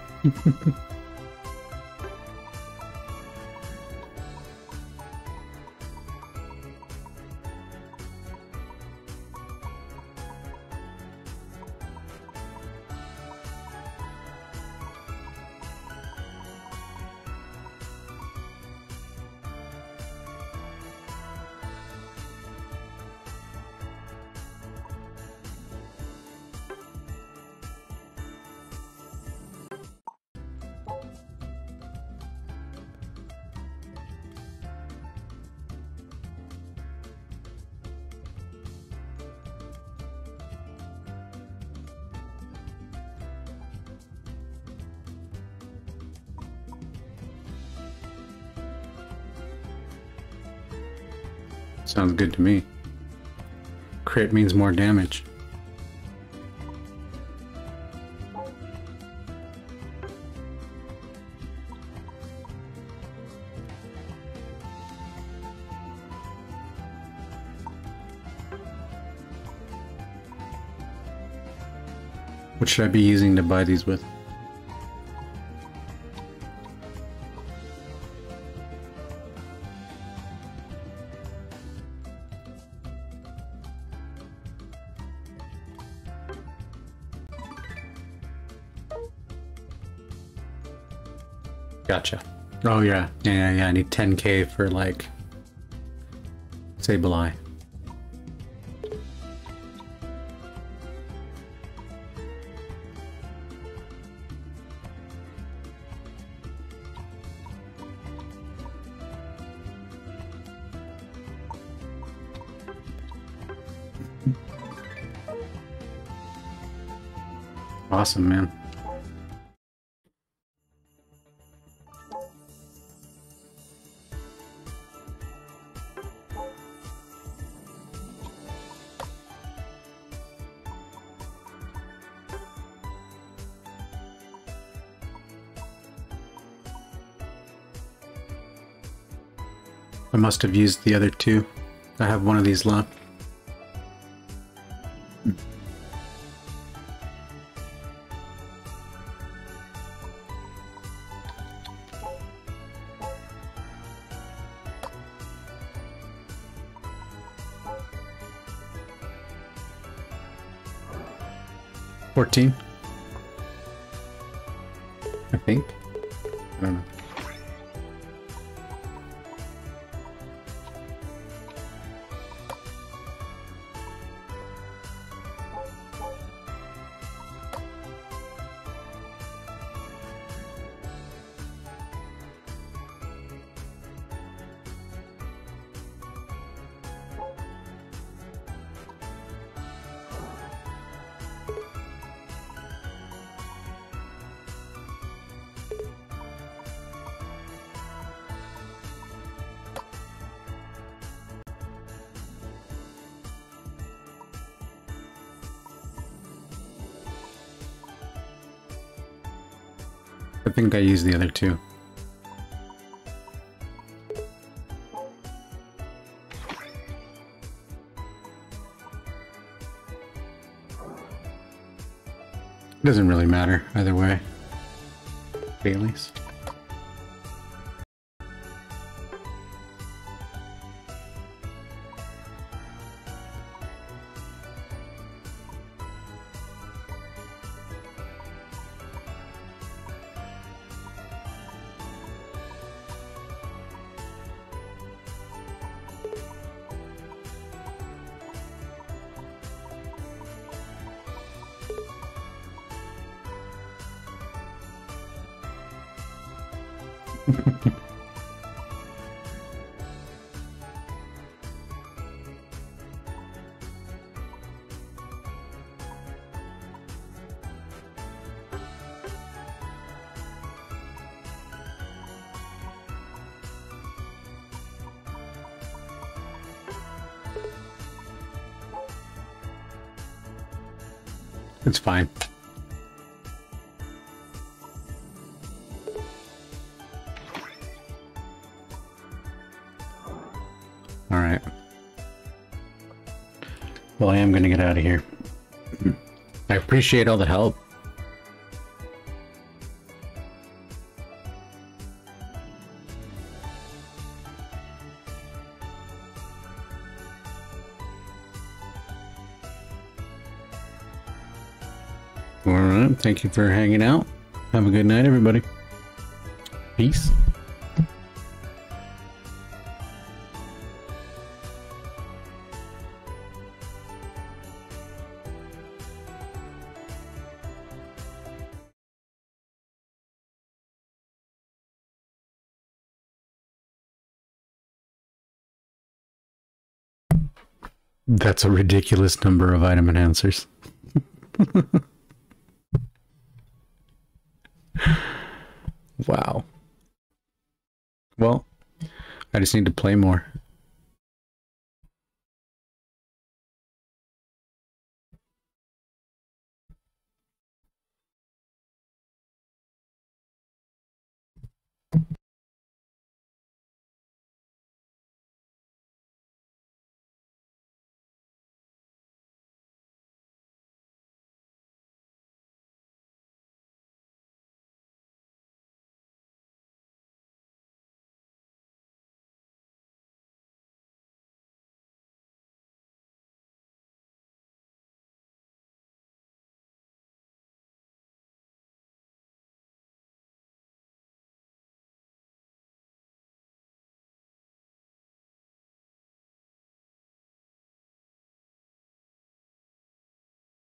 Sounds good to me. Crit means more damage. What should I be using to buy these with? Gotcha. Oh yeah. Yeah. I need 10k for like Sableye. Awesome, man. I must have used the other two. I have one of these left. $14, I think. I don't know. I think I used the other two. Doesn't really matter either way. Bailey's. It's fine. All right. Well, I am going to get out of here. I appreciate all the help. All right. Thank you for hanging out. Have a good night, everybody. Peace. That's a ridiculous number of item enhancers. Wow. Well, I just need to play more.